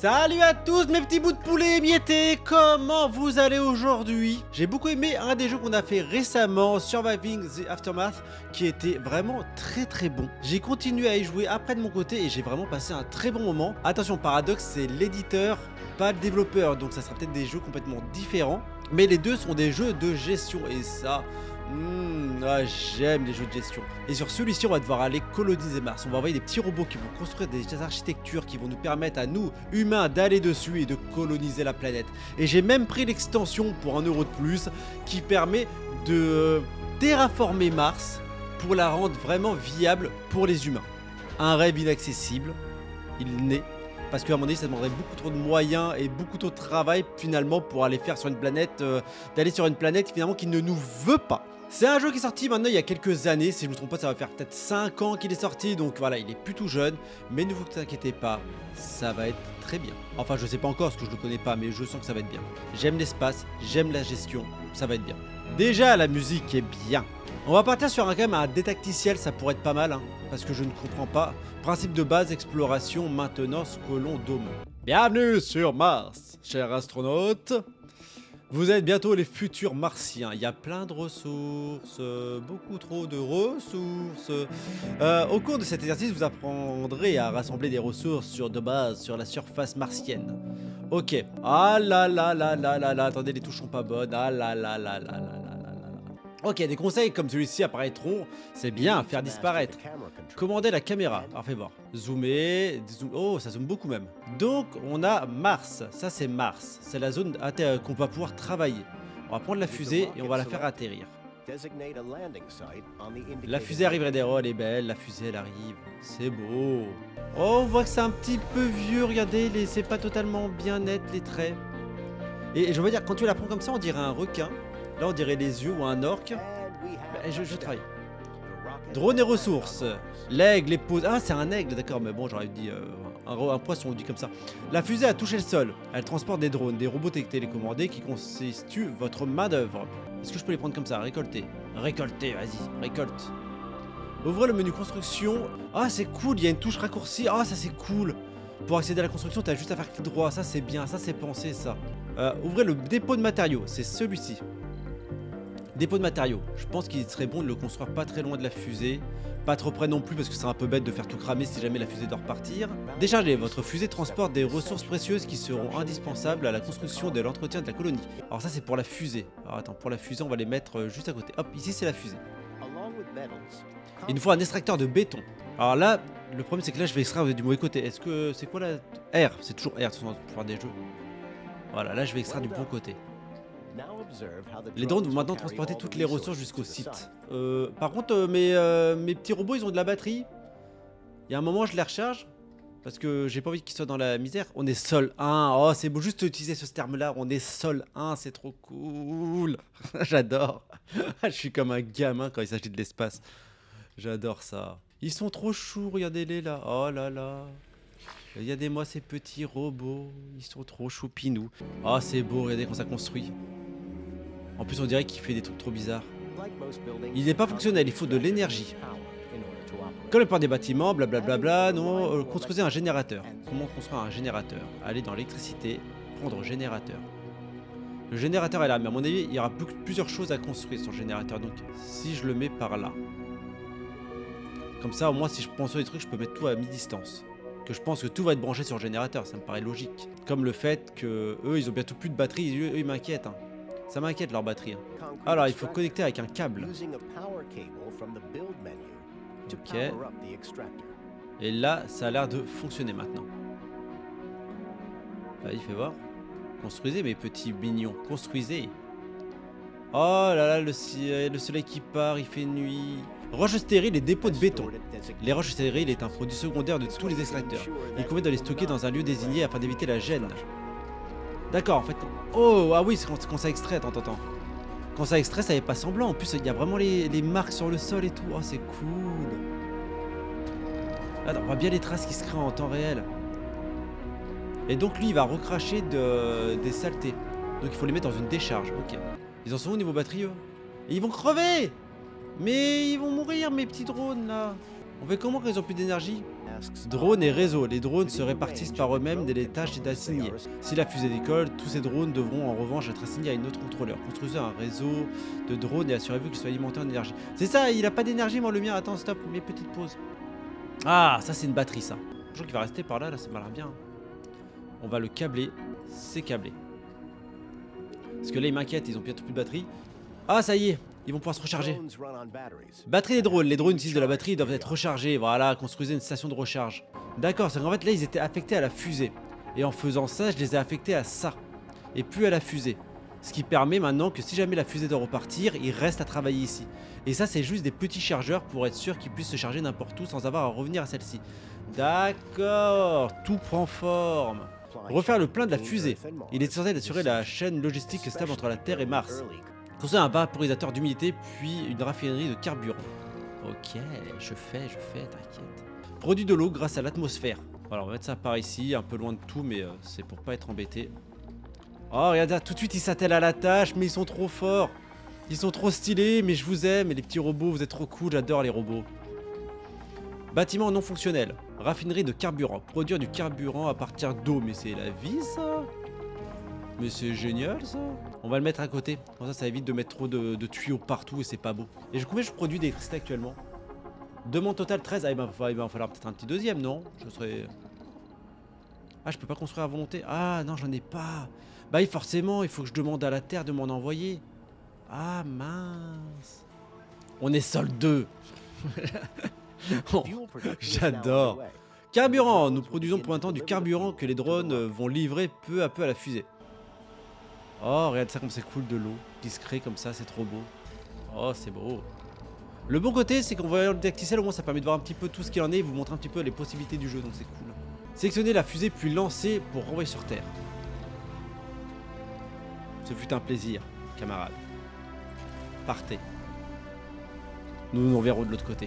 Salut à tous mes petits bouts de poulet émiettés, comment vous allez aujourd'hui? J'ai beaucoup aimé un des jeux qu'on a fait récemment, Surviving the Aftermath, qui était vraiment très bon. J'ai continué à y jouer après de mon côté et j'ai vraiment passé un très bon moment. Attention, Paradox c'est l'éditeur, pas le développeur, donc ça sera peut-être des jeux complètement différents. Mais les deux sont des jeux de gestion et ça... j'aime les jeux de gestion. Et sur celui-ci, on va devoir aller coloniser Mars. On va envoyer des petits robots qui vont construire des architectures qui vont nous permettre à nous, humains, d'aller dessus et de coloniser la planète. Et j'ai même pris l'extension pour 1 € de plus qui permet de terraformer Mars pour la rendre vraiment viable pour les humains. Un rêve inaccessible, il naît. Parce qu'à mon avis, ça demanderait beaucoup trop de moyens et beaucoup trop de travail finalement pour aller faire sur une planète, d'aller sur une planète finalement qui ne nous veut pas. C'est un jeu qui est sorti maintenant il y a quelques années, si je ne me trompe pas ça va faire peut-être 5 ans qu'il est sorti, donc voilà il est plus tout jeune, mais ne vous inquiétez pas, ça va être très bien. Enfin je sais pas encore parce que je le connais pas, mais je sens que ça va être bien. J'aime l'espace, j'aime la gestion, ça va être bien. Déjà la musique est bien. On va partir sur quand même un détacticiel, ça pourrait être pas mal, hein, parce que je ne comprends pas. Principe de base, exploration, maintenance, colon, dôme. Bienvenue sur Mars, chers astronautes. Vous êtes bientôt les futurs martiens. Il y a plein de ressources, beaucoup trop de ressources. Au cours de cet exercice, vous apprendrez à rassembler des ressources de base sur la surface martienne. Ok. Ah là là là là là là. Attendez, les touches sont pas bonnes. Ah là là là là là là. Ok, des conseils comme celui-ci apparaîtront, c'est bien, faire disparaître. Commander la caméra, alors fais voir. Zoomer, oh ça zoome beaucoup même. Donc on a Mars, ça c'est Mars, c'est la zone qu'on va pouvoir travailler. On va prendre la fusée et on va la faire atterrir. La fusée arrive, oh elle est belle, la fusée elle arrive, c'est beau. Oh on voit que c'est un petit peu vieux, regardez, c'est pas totalement bien net les traits. Et je veux dire, quand tu la prends comme ça on dirait un requin. Là on dirait les yeux ou un orque. Je travaille. Drone et ressources. L'aigle les pose. Ah c'est un aigle d'accord, mais bon j'aurais dit un poisson on dit comme ça. La fusée a touché le sol. Elle transporte des drones, des robots télécommandés qui constituent votre main d'œuvre. Est-ce que je peux les prendre comme ça? Récolter. Récolter, vas-y, récolte. Ouvrez le menu construction. Ah c'est cool, il y a une touche raccourcie. Ah ça c'est cool. Pour accéder à la construction, tu as juste à faire clic droit. Ça c'est bien, ça c'est pensé ça. Ouvrez le dépôt de matériaux, c'est celui-ci. Dépôt de matériaux, je pense qu'il serait bon de le construire pas très loin de la fusée. Pas trop près non plus parce que c'est un peu bête de faire tout cramer si jamais la fusée doit repartir. Déchargez, votre fusée transporte des ressources précieuses qui seront indispensables à la construction de l'entretien de la colonie. Alors ça c'est pour la fusée. Alors attends, pour la fusée on va les mettre juste à côté. Hop, ici c'est la fusée. Il nous faut un extracteur de béton. Alors là, le problème c'est que là je vais extraire du mauvais côté. Est-ce que c'est quoi là? R, c'est toujours R pour faire des jeux. Voilà, là je vais extraire du bon côté. Les drones vont maintenant transporter toutes les ressources jusqu'au site. Par contre, mes petits robots, ils ont de la batterie. Il y a un moment, je les recharge. Parce que j'ai pas envie qu'ils soient dans la misère. On est Sol 1. Oh, c'est beau juste utiliser ce terme-là. On est Sol 1, c'est trop cool. J'adore. Je suis comme un gamin quand il s'agit de l'espace. J'adore ça. Ils sont trop choux, regardez-les là. Oh là là. Regardez-moi ces petits robots. Ils sont trop choupinous. Oh, c'est beau, regardez quand ça construit. En plus on dirait qu'il fait des trucs trop bizarres. Il n'est pas fonctionnel, il faut de l'énergie. Comme le port des bâtiments, blablabla, non, construisez un générateur. Comment construire un générateur? Allez dans l'électricité, prendre générateur. Le générateur est là, mais à mon avis il y aura plusieurs choses à construire sur le générateur. Donc si je le mets par là. Comme ça au moins si je pense sur les trucs je peux mettre tout à mi-distance. Que je pense que tout va être branché sur le générateur, ça me paraît logique. Comme le fait que eux ils ont bientôt plus de batterie, eux ils m'inquiètent. Hein. Ça m'inquiète leur batterie. Alors il faut connecter avec un câble. Ok. Et là ça a l'air de fonctionner maintenant. Vas-y fais voir. Construisez mes petits mignons. Construisez. Oh là là le soleil qui part, il fait nuit. Roches stériles et dépôts de béton. Les roches stériles est un produit secondaire de tous les extracteurs. Il convient de les stocker dans un lieu désigné afin d'éviter la gêne. D'accord, en fait... Oh, ah oui, c'est quand ça extrait, attends. Quand ça extrait, ça n'est pas semblant. En plus, il y a vraiment les marques sur le sol et tout. Oh, c'est cool. Attends, on voit bien les traces qui se créent en temps réel. Et donc, lui, il va recracher des saletés. Donc, il faut les mettre dans une décharge. Ok. Ils en sont où au niveau batterie, eux? Et ils vont crever! Mais ils vont mourir, mes petits drones, là. On fait comment quand ils ont plus d'énergie? Drones et réseaux. Les drones se répartissent par eux-mêmes dès les tâches assignées. Si la fusée décolle, tous ces drones devront en revanche être assignés à une autre contrôleur. Construisez un réseau de drones et assurez-vous qu'il soit alimenté en énergie. C'est ça, il a pas d'énergie, moi le mien. Attends, stop, mes petites pauses. Ah, ça c'est une batterie, ça. Je crois qu'il va rester par là, ça m'a l'air bien. On va le câbler. C'est câblé. Parce que là, ils m'inquiètent, ils ont bientôt plus de batterie. Ah, ça y est, ils vont pouvoir se recharger. Batterie des drones. Les drones utilisent de la batterie, ils doivent être rechargés. Voilà, construisez une station de recharge. D'accord, c'est qu'en fait, là, ils étaient affectés à la fusée. Et en faisant ça, je les ai affectés à ça. Et plus à la fusée. Ce qui permet maintenant que si jamais la fusée doit repartir, ils restent à travailler ici. Et ça, c'est juste des petits chargeurs pour être sûr qu'ils puissent se charger n'importe où sans avoir à revenir à celle-ci. D'accord, tout prend forme. Refaire le plein de la fusée. Il est censé assurer la chaîne logistique stable entre la Terre et Mars. Construire un vaporisateur d'humidité, puis une raffinerie de carburant. Ok, je fais, t'inquiète. Produit de l'eau grâce à l'atmosphère. Voilà, on va mettre ça par ici, un peu loin de tout, mais c'est pour pas être embêté. Oh, regardez, tout de suite ils s'attellent à la tâche, mais ils sont trop forts. Ils sont trop stylés, mais je vous aime, et les petits robots, vous êtes trop cool, j'adore les robots. Bâtiment non fonctionnel. Raffinerie de carburant. Produire du carburant à partir d'eau. Mais c'est la vie, ça? Mais c'est génial, ça. On va le mettre à côté. Comme ça évite de mettre trop de tuyaux partout et c'est pas beau. Et combien je produis d'électricité actuellement? Demande totale 13. Ah, il va falloir peut-être un petit deuxième, non? Je serais... Ah, je peux pas construire à volonté. Ah, non, j'en ai pas. Bah oui, forcément, il faut que je demande à la Terre de m'en envoyer. Ah, mince. On est sol 2. Oh, j'adore. Carburant. Nous produisons pour l'instant du carburant que les drones vont livrer peu à peu à la fusée. Oh, regarde ça comme c'est cool de l'eau. Discret comme ça, c'est trop beau. Oh, c'est beau. Le bon côté, c'est qu'on va le didacticiel, au moins ça permet de voir un petit peu tout ce qu'il en est et vous montrer un petit peu les possibilités du jeu, donc c'est cool. Sélectionnez la fusée puis lancer pour renvoyer sur Terre. Ce fut un plaisir, camarades. Partez. Nous nous verrons de l'autre côté.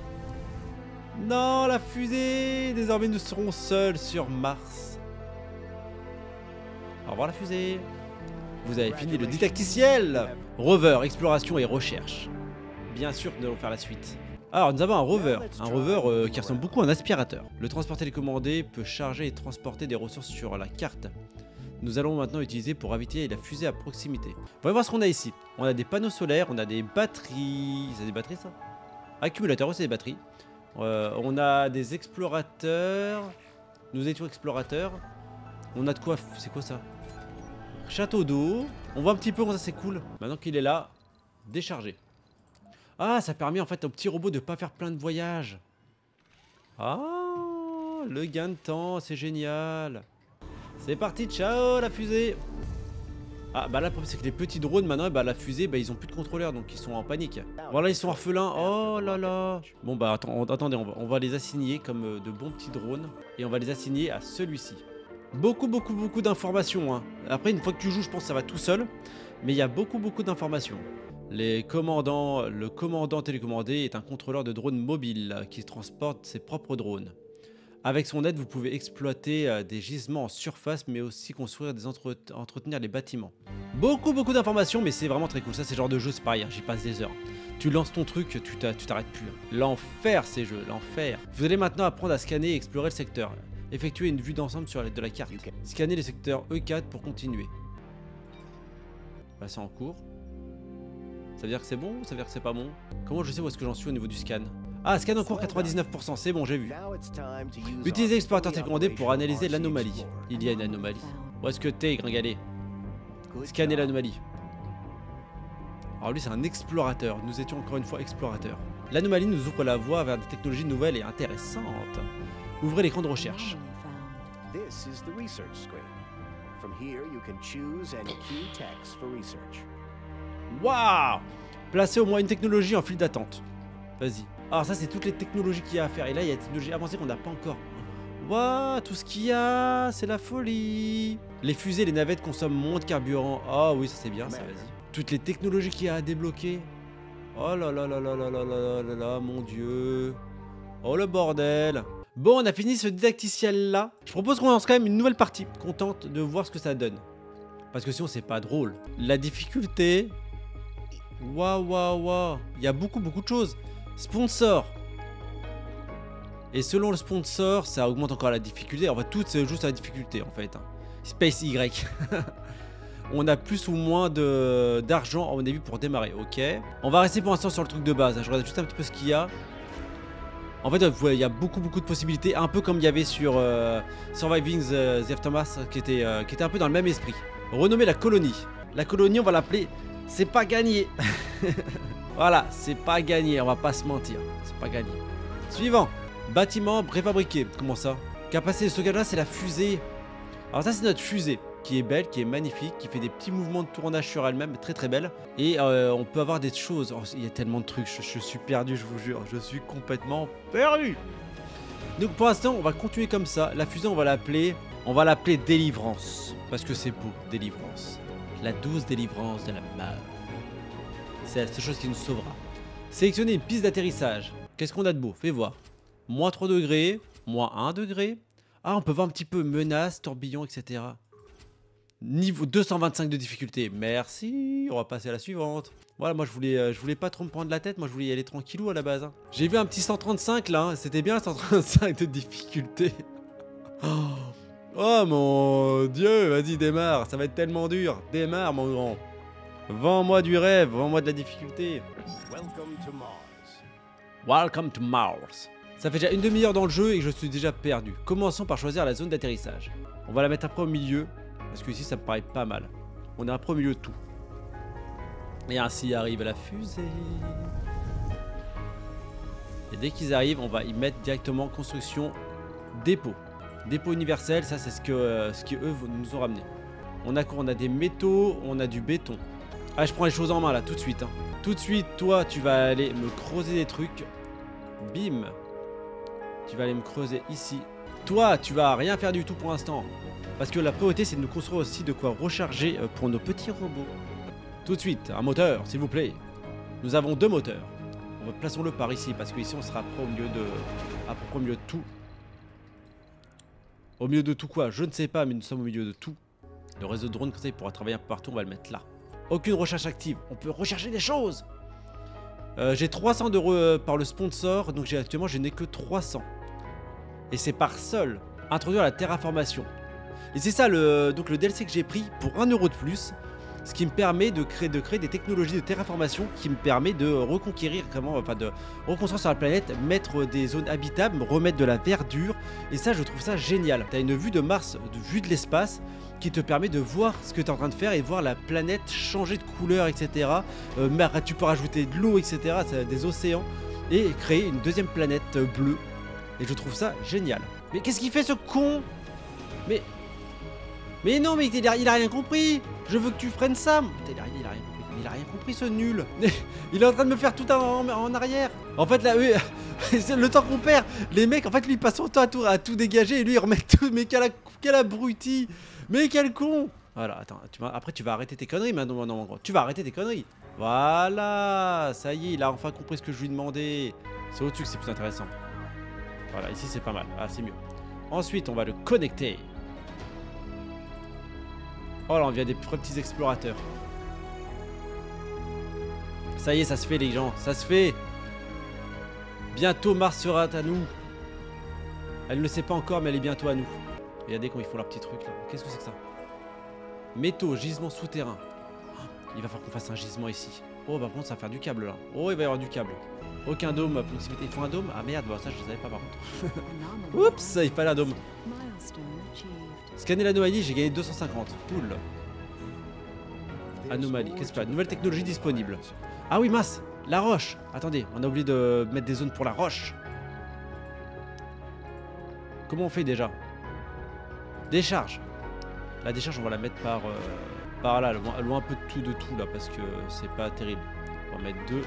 Non, la fusée! Désormais, nous serons seuls sur Mars. Au revoir la fusée. Vous avez fini le didacticiel. Rover, exploration et recherche. Bien sûr que nous allons faire la suite. Alors, nous avons un rover qui ressemble beaucoup à un aspirateur. Le transport télécommandé peut charger et transporter des ressources sur la carte. Nous allons maintenant utiliser pour éviter la fusée à proximité. On va voir ce qu'on a ici. On a des panneaux solaires, on a des batteries. C'est des batteries, ça? Accumulateur, aussi des batteries. On a des explorateurs. Nous étions explorateurs. On a de quoi... C'est quoi ça? Château d'eau. On voit un petit peu, ça c'est cool. Maintenant qu'il est là, décharger. Ah, ça permet en fait au petit robot de pas faire plein de voyages. Ah, le gain de temps, c'est génial. C'est parti, ciao la fusée. Ah bah là le problème c'est que les petits drones maintenant, bah la fusée, bah ils ont plus de contrôleur donc ils sont en panique. Voilà, ils sont orphelins, oh là là. Bon bah attendez, on va les assigner comme de bons petits drones. Et on va les assigner à celui-ci. Beaucoup d'informations, hein. Après une fois que tu joues je pense que ça va tout seul. Mais il y a beaucoup d'informations. Le commandant télécommandé est un contrôleur de drones mobile qui transporte ses propres drones. Avec son aide, vous pouvez exploiter des gisements en surface, mais aussi construire entretenir les bâtiments. Beaucoup d'informations, mais c'est vraiment très cool. Ça, c'est le genre de jeu, c'est pareil, hein, j'y passe des heures. Tu lances ton truc, tu t'arrêtes plus. L'enfer, ces jeux, l'enfer. Vous allez maintenant apprendre à scanner et explorer le secteur. Effectuer une vue d'ensemble de la carte. Scanner les secteurs E4 pour continuer. Passer en cours. Ça veut dire que c'est bon ou ça veut dire que c'est pas bon? Comment je sais où est-ce que j'en suis au niveau du scan? Ah, scan en cours 99%, c'est bon, j'ai vu. Utilisez l'explorateur télécommandé pour analyser l'anomalie. Il y a une anomalie. Où est-ce que t'es, gringalet? Scanner l'anomalie. Alors lui, c'est un explorateur. Nous étions encore une fois explorateurs. L'anomalie nous ouvre la voie vers des technologies nouvelles et intéressantes. Ouvrez l'écran de recherche. Waouh! Placez au moins une technologie en file d'attente. Vas-y. Alors ça c'est toutes les technologies qu'il y a à faire. Et là il y a des technologies avancées qu'on n'a pas encore. Waouh, tout ce qu'il y a, c'est la folie. Les fusées, les navettes consomment moins de carburant. Ah oui, ça c'est bien, ça, vas-y. Toutes les technologies qu'il y a à débloquer. Oh là là là là là là là là là, mon dieu. Oh le bordel. Bon, on a fini ce didacticiel là. Je propose qu'on lance quand même une nouvelle partie. Qu'on tente de voir ce que ça donne. Parce que sinon c'est pas drôle. La difficulté... Waouh. Il y a beaucoup de choses. Sponsor. Et selon le sponsor, ça augmente encore la difficulté. En fait, tout c'est juste la difficulté en fait. Space Y. On a plus ou moins d'argent à mon avis pour démarrer. Ok. On va rester pour l'instant sur le truc de base. Je regarde juste un petit peu ce qu'il y a. En fait, il y a beaucoup de possibilités. Un peu comme il y avait sur Surviving the Aftermath qui était un peu dans le même esprit. Renommer la colonie. La colonie, on va l'appeler C'est pas gagné. Voilà, c'est pas gagné, on va pas se mentir. C'est pas gagné. Suivant. Bâtiment préfabriqué. Comment ça? Capacité de stockage là, c'est la fusée. Alors ça, c'est notre fusée qui est belle, qui est magnifique, qui fait des petits mouvements de tournage sur elle-même, très belle. Et on peut avoir des choses. Oh, il y a tellement de trucs, je suis perdu, je vous jure. Je suis complètement perdu. Donc pour l'instant, on va continuer comme ça. La fusée, on va l'appeler Délivrance. Parce que c'est beau, Délivrance. La douce délivrance de la mort. C'est la seule chose qui nous sauvera. Sélectionner une piste d'atterrissage. Qu'est-ce qu'on a de beau? Fais voir. Moins 3 degrés, moins 1 degré. Ah, on peut voir un petit peu menace, tourbillon, etc. Niveau 225 de difficulté. Merci. On va passer à la suivante. Voilà, moi je voulais pas trop me prendre la tête. Moi je voulais y aller tranquillou à la base. Hein. J'ai vu un petit 135 là. Hein. C'était bien 135 de difficulté. Oh mon dieu, vas-y démarre. Ça va être tellement dur. Démarre mon grand. Vends-moi du rêve, vends-moi de la difficulté. Welcome to Mars. Welcome to Mars. Ça fait déjà une demi-heure dans le jeu et je suis déjà perdu. Commençons par choisir la zone d'atterrissage. On va la mettre après au milieu, parce que ici ça me paraît pas mal. On est après au milieu de tout. Et ainsi arrive la fusée. Et dès qu'ils arrivent, on va y mettre directement construction dépôt. Dépôt universel, ça c'est ce que eux nous ont ramené. On a quoi? On a des métaux, on a du béton. Ah, je prends les choses en main là, tout de suite. Hein. Tout de suite, toi, tu vas aller me creuser des trucs. Bim. Tu vas aller me creuser ici. Toi, tu vas rien faire du tout pour l'instant. Parce que la priorité, c'est de nous construire aussi de quoi recharger pour nos petits robots. Tout de suite, un moteur, s'il vous plaît. Nous avons 2 moteurs. Plaçons-le par ici, parce qu'ici, on sera après au milieu de tout. Au milieu de tout quoi? Je ne sais pas, mais nous sommes au milieu de tout. Le réseau de drones, comme ça, il pourra travailler un peu partout. On va le mettre là. Aucune recherche active. On peut rechercher des choses. J'ai 300 € par le sponsor, donc actuellement je n'ai que 300. Et c'est par seul. Introduire la terraformation. Et c'est ça donc le DLC que j'ai pris pour 1 € de plus. Ce qui me permet de créer des technologies de terraformation qui me permet de reconquérir, de reconstruire sur la planète, mettre des zones habitables, remettre de la verdure. Et ça, je trouve ça génial. Tu as une vue de Mars, vue de l'espace, qui te permet de voir ce que tu es en train de faire et voir la planète changer de couleur, etc. Tu peux rajouter de l'eau, etc., des océans, et créer une deuxième planète bleue. Et je trouve ça génial. Mais qu'est-ce qu'il fait ce con? Mais non, mais il a rien compris. Je veux que tu freines ça. Putain, il a rien compris ce nul. Il est en train de me faire tout en arrière. En fait là, oui, c'est le temps qu'on perd. Les mecs, en fait, lui il passe son temps à tout dégager et lui il remet tout. Mais quel abruti. Mais quel con. Voilà, attends, après tu vas arrêter tes conneries maintenant, mon gros. Tu vas arrêter tes conneries. Voilà, ça y est, il a enfin compris ce que je lui demandais. C'est au-dessus que c'est plus intéressant. Voilà, ici c'est pas mal. Ah, c'est mieux. Ensuite, on va le connecter. Oh là, on vient des petits explorateurs. Ça y est, ça se fait les gens, ça se fait. Bientôt Mars sera à nous. Elle ne le sait pas encore, mais elle est bientôt à nous. Regardez quand ils font leur petit truc là. Qu'est-ce que c'est que ça? Métaux, gisement souterrain. Il va falloir qu'on fasse un gisement ici. Oh, bah par contre, ça va faire du câble là. Oh, il va y avoir du câble. Aucun dôme à proximité. Il faut un dôme? Ah merde, bah, ça je savais pas par contre. Oups, il fallait un dôme. Scanner l'anomalie, j'ai gagné 250. Cool. Anomalie, qu'est-ce que c'est? Nouvelle technologie disponible. Ah oui, mince, la roche. Attendez, on a oublié de mettre des zones pour la roche. Comment on fait déjà? Décharge. La décharge, on va la mettre par là, loin un peu de tout là, parce que c'est pas terrible. On va mettre 2.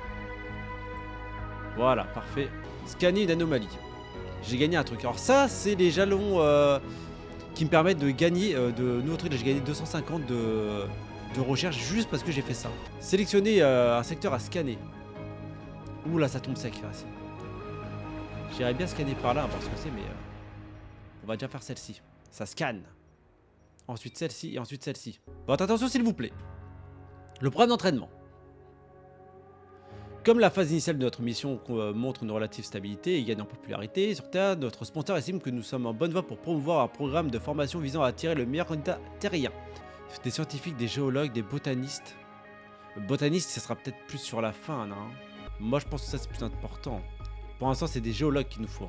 Voilà, parfait. Scanner une anomalie. J'ai gagné un truc. Alors ça, c'est les jalons qui me permettent de gagner de nouveaux trucs. J'ai gagné 250 de recherche juste parce que j'ai fait ça. Sélectionner un secteur à scanner. Ouh là, ça tombe sec. J'irais bien scanner par là, parce que c'est, mais on va déjà faire celle-ci. Ça scanne. Ensuite celle-ci et ensuite celle-ci. Bon, attention s'il vous plaît. Le programme d'entraînement. Comme la phase initiale de notre mission montre une relative stabilité et gagne en popularité sur Terre, notre sponsor estime que nous sommes en bonne voie pour promouvoir un programme de formation visant à attirer le meilleur candidat terrien. Des scientifiques, des géologues, des botanistes. Botanistes, ça sera peut-être plus sur la fin, non? Moi, je pense que ça, c'est plus important. Pour l'instant, c'est des géologues qu'il nous faut.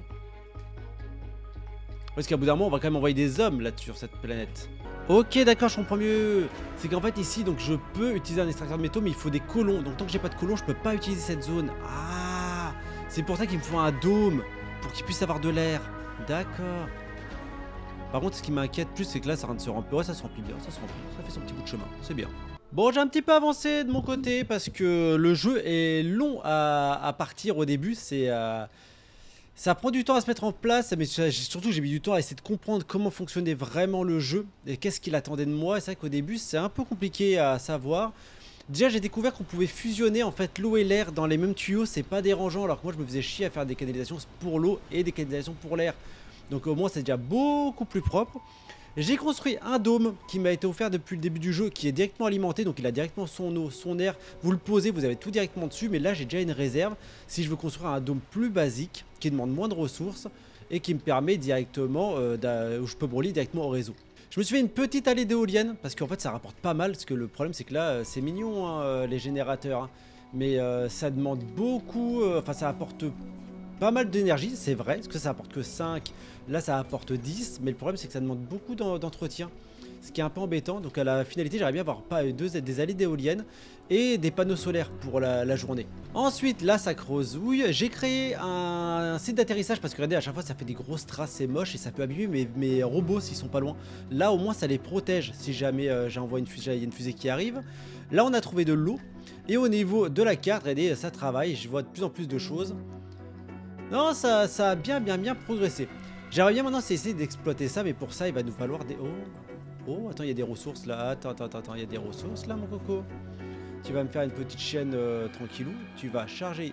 Parce qu'à bout d'un moment, on va quand même envoyer des hommes là sur cette planète. Ok, d'accord, je comprends mieux. C'est qu'en fait, ici, donc je peux utiliser un extracteur de métaux, mais il faut des colons. Donc, tant que j'ai pas de colons, je peux pas utiliser cette zone. Ah, c'est pour ça qu'il me faut un dôme, pour qu'il puisse avoir de l'air. D'accord. Par contre, ce qui m'inquiète plus, c'est que là, ça se remplit. Ouais, ça se remplit bien, ça se remplit. Ça fait son petit bout de chemin, c'est bien. Bon, j'ai un petit peu avancé de mon côté parce que le jeu est long à partir au début. Ça prend du temps à se mettre en place, mais surtout j'ai mis du temps à essayer de comprendre comment fonctionnait vraiment le jeu et qu'est-ce qu'il attendait de moi. C'est vrai qu'au début c'est un peu compliqué à savoir. Déjà j'ai découvert qu'on pouvait fusionner en fait l'eau et l'air dans les mêmes tuyaux, c'est pas dérangeant, alors que moi je me faisais chier à faire des canalisations pour l'eau et des canalisations pour l'air. Donc au moins c'est déjà beaucoup plus propre. J'ai construit un dôme qui m'a été offert depuis le début du jeu, qui est directement alimenté, donc il a directement son eau, son air. Vous le posez, vous avez tout directement dessus, mais là j'ai déjà une réserve. Si je veux construire un dôme plus basique, qui demande moins de ressources, et qui me permet directement, où je peux me relier directement au réseau. Je me suis fait une petite allée d'éoliennes, parce qu'en fait ça rapporte pas mal, parce que le problème c'est que là, c'est mignon hein, les générateurs, hein, mais ça demande beaucoup, enfin ça apporte pas mal d'énergie, c'est vrai, parce que ça apporte que 5, là ça apporte 10, mais le problème c'est que ça demande beaucoup d'entretien, ce qui est un peu embêtant. Donc à la finalité j'aimerais bien avoir des allées d'éoliennes et des panneaux solaires pour la journée. Ensuite là ça creusouille, j'ai créé un site d'atterrissage parce que regardez à chaque fois ça fait des grosses traces, c'est moche et ça peut abîmer mes robots s'ils sont pas loin. Là au moins ça les protège si jamais j'envoie une fusée qui arrive. Là on a trouvé de l'eau et au niveau de la carte, regardez ça travaille, je vois de plus en plus de choses. Non, ça a bien progressé. J'aimerais bien maintenant essayer d'exploiter ça, mais pour ça, il va nous falloir des... Oh, attends, il y a des ressources là. Attends, il y a des ressources là, mon coco. Tu vas me faire une petite chaîne tranquillou. Tu vas charger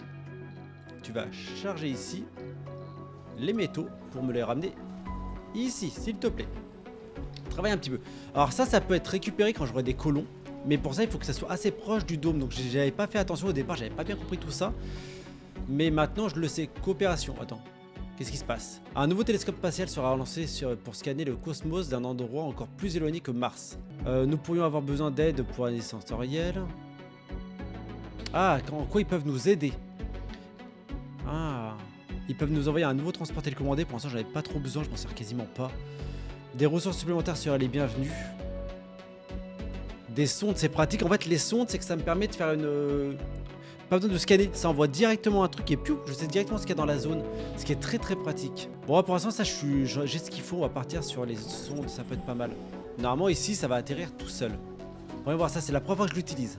ici les métaux pour me les ramener ici, s'il te plaît. Travaille un petit peu. Alors ça peut être récupéré quand j'aurai des colons. Mais pour ça, il faut que ça soit assez proche du dôme. Donc j'avais pas fait attention au départ, j'avais pas bien compris tout ça. Mais maintenant je le sais, coopération, attends, qu'est-ce qui se passe? Un nouveau télescope spatial sera lancé pour scanner le cosmos d'un endroit encore plus éloigné que Mars. Nous pourrions avoir besoin d'aide pour analyse sensorielle. Ah, en quoi ils peuvent nous aider? Ah, ils peuvent nous envoyer un nouveau transport télécommandé, pour l'instant j'en avais pas trop besoin, je m'en sers quasiment pas. Des ressources supplémentaires seraient les bienvenues. Des sondes, c'est pratique, en fait les sondes c'est que ça me permet de faire une... Pas besoin de scanner, ça envoie directement un truc et piou, je sais directement ce qu'il y a dans la zone, ce qui est très pratique. Bon, pour l'instant, ça, j'ai ce qu'il faut, on va partir sur les sondes, ça peut être pas mal. Normalement, ici, ça va atterrir tout seul. On va voir ça, c'est la première fois que je l'utilise.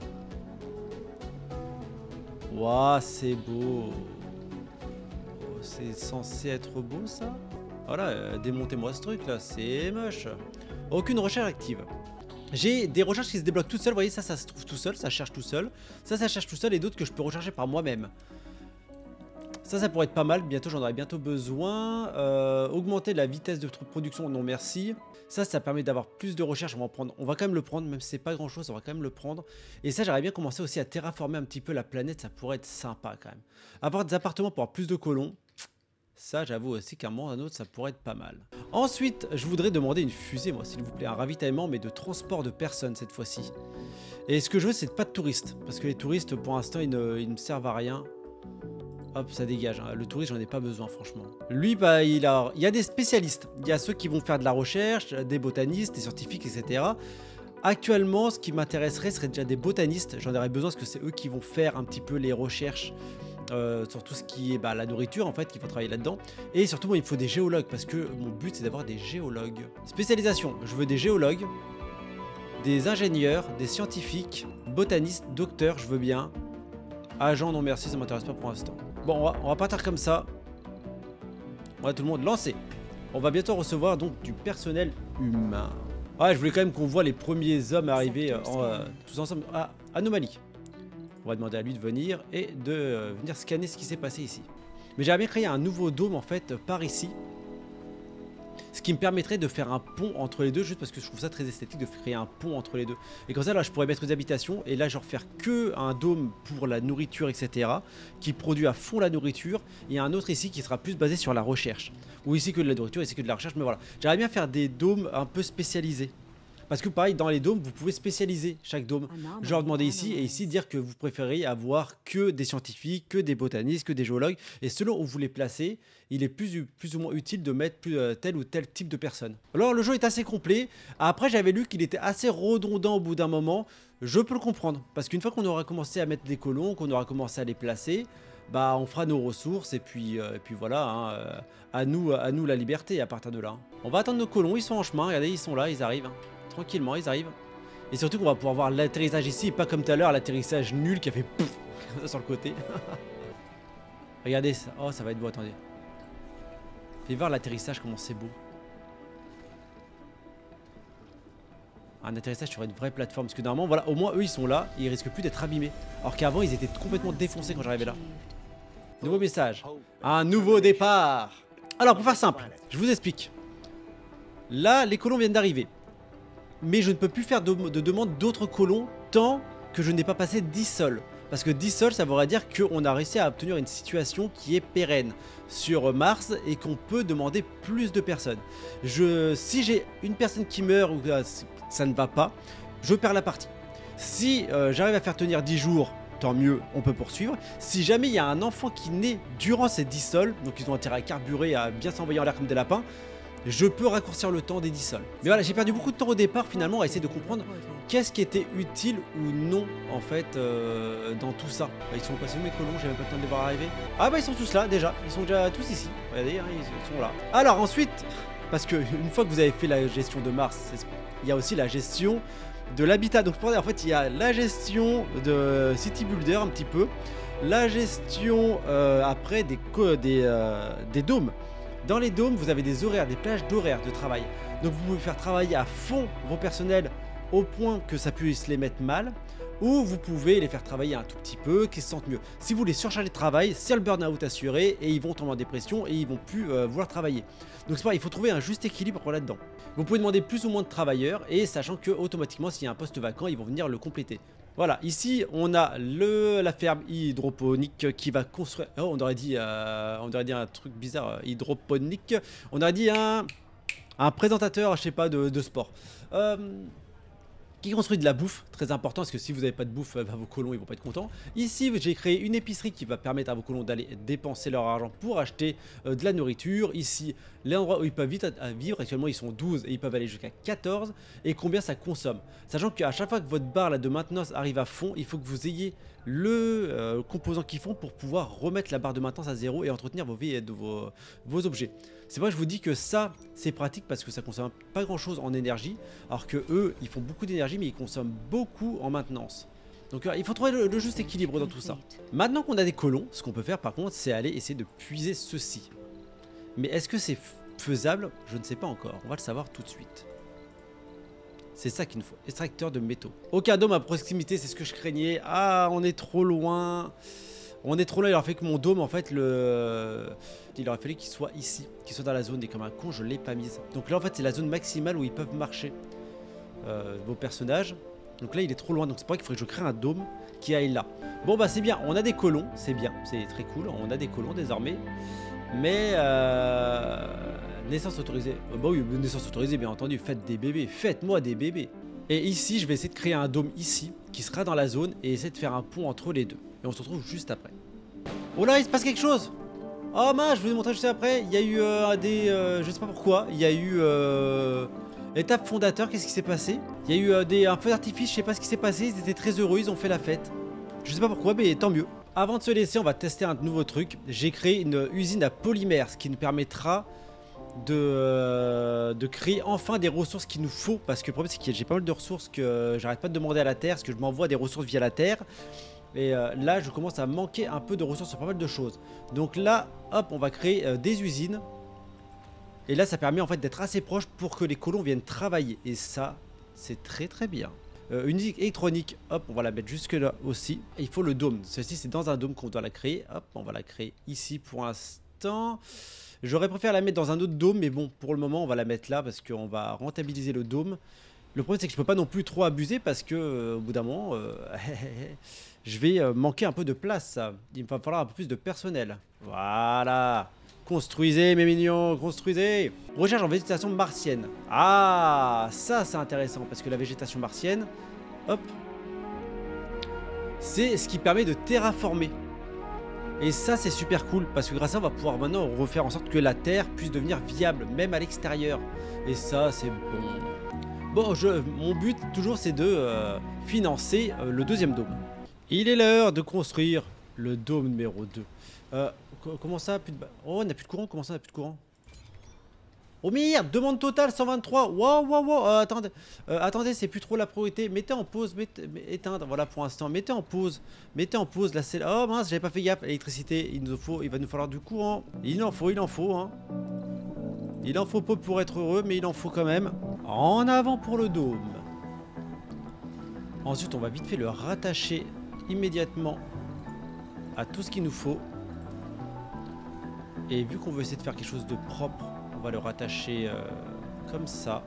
Waouh, c'est beau. Oh, c'est censé être beau, ça? Voilà, démontez-moi ce truc là, c'est moche. Aucune recherche active. J'ai des recherches qui se débloquent toutes seules, vous voyez, ça se trouve tout seul, ça cherche tout seul. Ça cherche tout seul et d'autres que je peux recharger par moi-même. Ça pourrait être pas mal, bientôt j'en aurai bientôt besoin. Augmenter la vitesse de production, non merci. Ça permet d'avoir plus de recherche, on va quand même le prendre, même si c'est pas grand chose, on va quand même le prendre. Et ça j'aimerais bien commencer aussi à terraformer un petit peu la planète, ça pourrait être sympa quand même. Avoir des appartements pour avoir plus de colons. Ça, j'avoue aussi qu'à un moment ou à un autre, ça pourrait être pas mal. Ensuite, je voudrais demander une fusée, moi, s'il vous plaît. Un ravitaillement, mais de transport de personnes, cette fois-ci. Et ce que je veux, c'est pas de touristes. Parce que les touristes, pour l'instant, ils ne me servent à rien. Hop, ça dégage. Hein. Le touriste, j'en ai pas besoin, franchement. Lui, bah, il y a des spécialistes. Il y a ceux qui vont faire de la recherche, des botanistes, des scientifiques, etc. Actuellement, ce qui m'intéresserait serait déjà des botanistes. J'en aurais besoin parce que c'est eux qui vont faire un petit peu les recherches. Sur tout ce qui est la nourriture en fait, qu'il faut travailler là-dedans. Et surtout moi il me faut des géologues parce que mon but c'est d'avoir des géologues. Spécialisation, je veux des géologues, des ingénieurs, des scientifiques, botanistes, docteurs, je veux bien. Agent non merci, ça m'intéresse pas pour l'instant. Bon on va partir comme ça. On va tout le monde lancer. On va bientôt recevoir donc du personnel humain. Ouais, je voulais quand même qu'on voit les premiers hommes arriver tous ensemble. Ah, anomalie. On va demander à lui de venir et de venir scanner ce qui s'est passé ici. Mais j'aimerais bien créer un nouveau dôme en fait par ici. Ce qui me permettrait de faire un pont entre les deux, juste parce que je trouve ça très esthétique de créer un pont entre les deux. Et comme ça, là, je pourrais mettre des habitations et là, genre faire que un dôme pour la nourriture, etc. qui produit à fond la nourriture. Et un autre ici qui sera plus basé sur la recherche. Ou ici que de la nourriture, ici que de la recherche. Mais voilà, j'aimerais bien faire des dômes un peu spécialisés. Parce que pareil, dans les dômes, vous pouvez spécialiser chaque dôme. Je leur demander ici et ici dire que vous préférez avoir que des scientifiques, que des botanistes, que des géologues. Et selon où vous les placez, il est plus ou moins utile de mettre tel ou tel type de personne. Alors le jeu est assez complet. Après, j'avais lu qu'il était assez redondant au bout d'un moment. Je peux le comprendre. Parce qu'une fois qu'on aura commencé à mettre des colons, qu'on aura commencé à les placer, bah on fera nos ressources et puis voilà, hein, à nous la liberté à partir de là. On va attendre nos colons, ils sont en chemin, regardez, ils sont là, ils arrivent. Hein. Tranquillement, ils arrivent. Et surtout qu'on va pouvoir voir l'atterrissage ici, et pas comme tout à l'heure, l'atterrissage nul qui a fait pouf comme ça sur le côté. Regardez ça. Oh, ça va être beau, attendez. Faites voir l'atterrissage, comment c'est beau. Un atterrissage sur une vraie plateforme. Parce que normalement, voilà, au moins eux ils sont là, et ils risquent plus d'être abîmés. Alors qu'avant, ils étaient complètement défoncés quand j'arrivais là. Nouveau message. Un nouveau départ. Alors, pour faire simple, je vous explique. Là, les colons viennent d'arriver. Mais je ne peux plus faire de demande d'autres colons tant que je n'ai pas passé 10 sols. Parce que 10 sols, ça voudrait dire qu'on a réussi à obtenir une situation qui est pérenne sur Mars et qu'on peut demander plus de personnes. Si j'ai une personne qui meurt ou ça ne va pas, je perds la partie. Si j'arrive à faire tenir 10 jours, tant mieux, on peut poursuivre. Si jamais il y a un enfant qui naît durant ces 10 sols, donc ils ont intérêt à carburer, à bien s'envoyer en l'air comme des lapins, je peux raccourcir le temps des 10 sols. Mais voilà, j'ai perdu beaucoup de temps au départ finalement à essayer de comprendre qu'est-ce qui était utile ou non en fait dans tout ça. Ils sont passés où mes colons? J'ai même pas le temps de les voir arriver. Ah bah ils sont tous là déjà, ils sont déjà tous ici. Regardez, hein, ils sont là. Alors ensuite, parce que une fois que vous avez fait la gestion de Mars, il y a aussi la gestion de l'habitat. Donc en fait il y a la gestion de City Builder un petit peu, la gestion après des dômes. Dans les dômes, vous avez des horaires, des plages d'horaires de travail. Donc vous pouvez faire travailler à fond vos personnels au point que ça puisse les mettre mal, ou vous pouvez les faire travailler un tout petit peu, qu'ils se sentent mieux. Si vous les surchargez de travail, c'est le burn-out assuré et ils vont tomber en dépression et ils vont plus vouloir travailler. Donc c'est pareil, il faut trouver un juste équilibre là-dedans. Vous pouvez demander plus ou moins de travailleurs et sachant que automatiquement s'il y a un poste vacant, ils vont venir le compléter. Voilà, ici on a la ferme hydroponique qui va construire... Oh, on aurait dit un truc bizarre, hydroponique. On aurait dit un présentateur, je sais pas, de sport. Qui construit de la bouffe, très important, parce que si vous n'avez pas de bouffe, vos colons ils vont pas être contents. Ici, j'ai créé une épicerie qui va permettre à vos colons d'aller dépenser leur argent pour acheter de la nourriture. Ici, l'endroit où ils peuvent vivre, actuellement ils sont 12 et ils peuvent aller jusqu'à 14. Et combien ça consomme. Sachant qu'à chaque fois que votre barre là, de maintenance arrive à fond, il faut que vous ayez le composant qu'ils font pour pouvoir remettre la barre de maintenance à 0 et entretenir vos objets. C'est vrai que je vous dis que ça c'est pratique parce que ça consomme pas grand chose en énergie, alors que eux ils font beaucoup d'énergie mais ils consomment beaucoup en maintenance. Donc il faut trouver le juste équilibre dans tout ça. Maintenant qu'on a des colons, ce qu'on peut faire par contre c'est aller essayer de puiser ceci. Mais est-ce que c'est faisable? Je ne sais pas encore, on va le savoir tout de suite. C'est ça qu'il nous faut, extracteur de métaux. Aucun dôme à proximité, c'est ce que je craignais. Ah, on est trop loin. On est trop loin, il aurait fallu que mon dôme, en fait, il aurait fallu qu'il soit ici, qu'il soit dans la zone. Et comme un con, je ne l'ai pas mise. Donc là, en fait, c'est la zone maximale où ils peuvent marcher, vos personnages. Donc là, il est trop loin, donc c'est pour ça qu'il faudrait que je crée un dôme qui aille là. Bon, bah c'est bien, on a des colons, c'est bien, c'est très cool. On a des colons désormais. Mais... naissance autorisée. Bah oui, naissance autorisée, bien entendu. Faites des bébés. Faites-moi des bébés. Et ici, je vais essayer de créer un dôme ici, qui sera dans la zone, et essayer de faire un pont entre les deux. Et on se retrouve juste après. Oh là, il se passe quelque chose. Oh mince, je vais vous montrer juste après. Il y a eu je sais pas pourquoi. Il y a eu l'étape fondateur. Qu'est-ce qui s'est passé? Il y a eu un feu d'artifice. Je sais pas ce qui s'est passé. Ils étaient très heureux. Ils ont fait la fête. Je sais pas pourquoi, mais tant mieux. Avant de se laisser, on va tester un nouveau truc. J'ai créé une usine à polymère, ce qui nous permettra de créer enfin des ressources qu'il nous faut. Parce que le problème, c'est que j'ai pas mal de ressources que j'arrête pas de demander à la Terre, parce que je m'envoie des ressources via la Terre. Et là, je commence à manquer un peu de ressources sur pas mal de choses. Donc là, hop, on va créer des usines. Et là, ça permet en fait d'être assez proche pour que les colons viennent travailler. Et ça, c'est très très bien. Une usine électronique, hop, on va la mettre jusque là aussi. Et il faut le dôme. Ceci, c'est dans un dôme qu'on doit la créer. Hop, on va la créer ici pour l'instant. l'instant. J'aurais préféré la mettre dans un autre dôme, mais bon, pour le moment, on va la mettre là parce qu'on va rentabiliser le dôme. Le problème, c'est que je peux pas non plus trop abuser parce que, au bout d'un moment, je vais manquer un peu de place. Il va falloir un peu plus de personnel. Voilà. Construisez, mes mignons, construisez. Recherche en végétation martienne. Ah, ça, c'est intéressant parce que la végétation martienne, hop, c'est ce qui permet de terraformer. Et ça, c'est super cool parce que grâce à ça, on va pouvoir maintenant refaire en sorte que la terre puisse devenir viable, même à l'extérieur. Et ça, c'est bon. Bon, mon but, toujours, c'est de financer le deuxième dôme. Il est l'heure de construire le dôme numéro 2. Comment ça, plus de... Oh, on n'a plus de courant. Comment ça, on n'a plus de courant? Oh merde, demande totale 123. Waouh, waouh, waouh. Attendez, attendez, c'est plus trop la priorité. Mettez en pause, éteindre. Voilà pour l'instant. Mettez en pause. Mettez en pause. Là, c'est... Oh mince, j'avais pas fait gaffe. L'électricité, il va nous falloir du courant. Il en faut, hein. Il en faut peu pour être heureux, mais il en faut quand même. En avant pour le dôme. Ensuite, on va vite fait le rattacher immédiatement à tout ce qu'il nous faut. Et vu qu'on veut essayer de faire quelque chose de propre, on va le rattacher comme ça.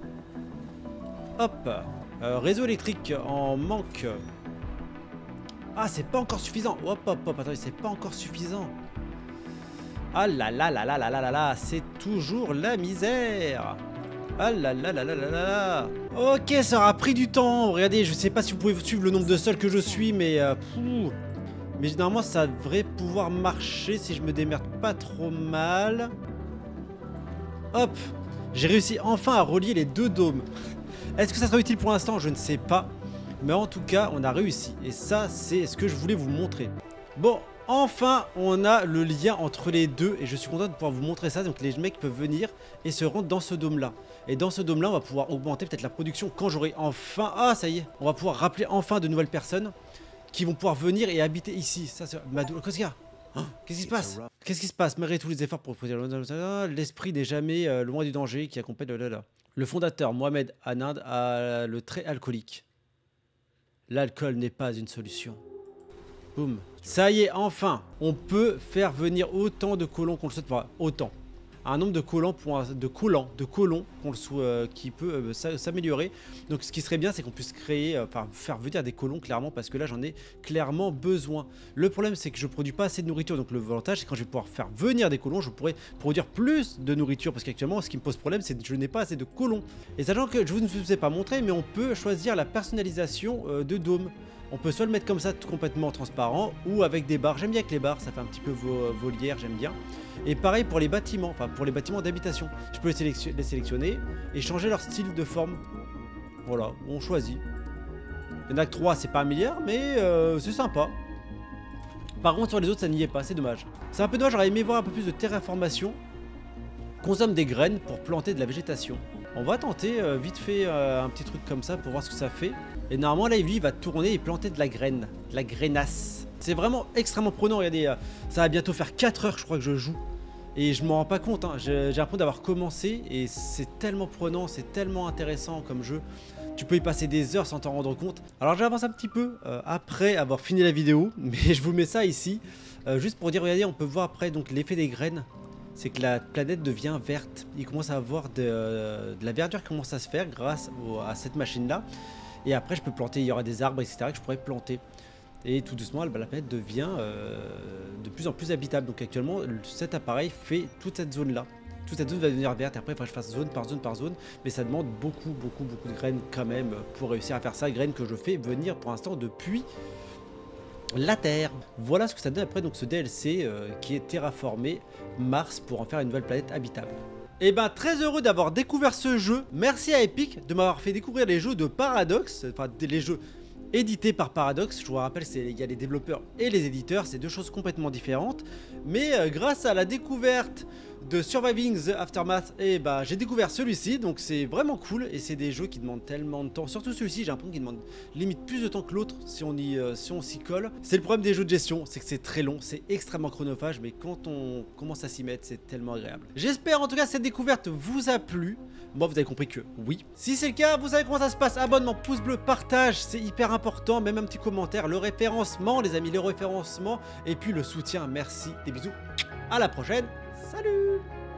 Hop. Réseau électrique en manque. Ah, c'est pas encore suffisant. Hop, hop, hop. Attendez, c'est pas encore suffisant. Ah là là là là là là là là. C'est toujours la misère. Ah là là là là là là. Ok, ça aura pris du temps. Regardez, je sais pas si vous pouvez suivre le nombre de sols que je suis, mais... Mais généralement, ça devrait pouvoir marcher si je me démerde pas trop mal. Hop. J'ai réussi enfin à relier les deux dômes. Est-ce que ça sera utile pour l'instant? Je ne sais pas. Mais en tout cas, on a réussi. Et ça, c'est ce que je voulais vous montrer. Bon, enfin, on a le lien entre les deux. Et je suis content de pouvoir vous montrer ça. Donc les mecs peuvent venir et se rendre dans ce dôme-là. Et dans ce dôme-là, on va pouvoir augmenter peut-être la production quand j'aurai enfin... Ah, ça y est. On va pouvoir rappeler enfin de nouvelles personnes qui vont pouvoir venir et habiter ici. Ça, c'est... Qu'est-ce qu'il y a? Qu'est-ce qui se passe? Qu'est-ce qui se passe? Malgré tous les efforts pour produire l'esprit n'est jamais loin du danger qui accompagne le fondateur Mohamed Anand a le trait alcoolique. L'alcool n'est pas une solution. Boum. Ça y est, enfin, on peut faire venir autant de colons qu'on le souhaite. Enfin, autant. Un nombre de colons qui peut s'améliorer. Donc ce qui serait bien, c'est qu'on puisse créer, faire venir des colons clairement, parce que là j'en ai clairement besoin. Le problème, c'est que je produis pas assez de nourriture, donc le avantage c'est quand je vais pouvoir faire venir des colons, je pourrais produire plus de nourriture, parce qu'actuellement ce qui me pose problème, c'est que je n'ai pas assez de colons. Et sachant que je vous ne vous ai pas montré, mais on peut choisir la personnalisation de dôme. On peut soit le mettre comme ça, tout complètement transparent, ou avec des barres. J'aime bien avec les barres, ça fait un petit peu volière, j'aime bien. Et pareil pour les bâtiments, enfin pour les bâtiments d'habitation. Je peux les sélectionner et changer leur style de forme. Voilà, on choisit. Il y en a que 3, c'est pas un milliard, mais c'est sympa. Par contre, sur les autres, ça n'y est pas, c'est dommage. C'est un peu dommage, j'aurais aimé voir un peu plus de terraformation. Consomme des graines pour planter de la végétation. On va tenter vite fait un petit truc comme ça pour voir ce que ça fait. Et normalement là lui il va tourner et planter de la graine, de la grainasse. C'est vraiment extrêmement prenant, regardez, ça va bientôt faire 4 heures je crois que je joue. Et je m'en rends pas compte, hein. J'ai l'impression d'avoir commencé et c'est tellement prenant, c'est tellement intéressant comme jeu. Tu peux y passer des heures sans t'en rendre compte. Alors j'avance un petit peu après avoir fini la vidéo, mais je vous mets ça ici. Juste pour dire, regardez, on peut voir après donc l'effet des graines. C'est que la planète devient verte. Il commence à avoir de la verdure qui commence à se faire grâce à cette machine-là. Et après, je peux planter, il y aura des arbres, etc. que je pourrais planter. Et tout doucement, la planète devient de plus en plus habitable. Donc actuellement, cet appareil fait toute cette zone-là. Toute cette zone va devenir verte. Et après, il faut que je fasse zone par zone par zone. Mais ça demande beaucoup de graines quand même pour réussir à faire ça. Graines que je fais venir pour l'instant depuis la Terre. Voilà ce que ça donne après donc ce DLC qui est terraformé Mars pour en faire une nouvelle planète habitable. Et ben très heureux d'avoir découvert ce jeu. Merci à Epic de m'avoir fait découvrir les jeux de Paradox, enfin les jeux édités par Paradox. Je vous rappelle, il y a les développeurs et les éditeurs, c'est deux choses complètement différentes. Mais grâce à la découverte de Surviving the Aftermath, et bah j'ai découvert celui-ci, donc c'est vraiment cool. Et c'est des jeux qui demandent tellement de temps, surtout celui-ci, j'ai l'impression qu'il demande limite plus de temps que l'autre si on s'y colle. C'est le problème des jeux de gestion, c'est que c'est très long, c'est extrêmement chronophage, mais quand on commence à s'y mettre, c'est tellement agréable. J'espère en tout cas que cette découverte vous a plu. Moi, vous avez compris que oui. Si c'est le cas, vous savez comment ça se passe. Abonnement, pouce bleu, partage, c'est hyper important. Même un petit commentaire, le référencement, les amis, le référencement. Et puis le soutien. Merci, des bisous. À la prochaine. Salut!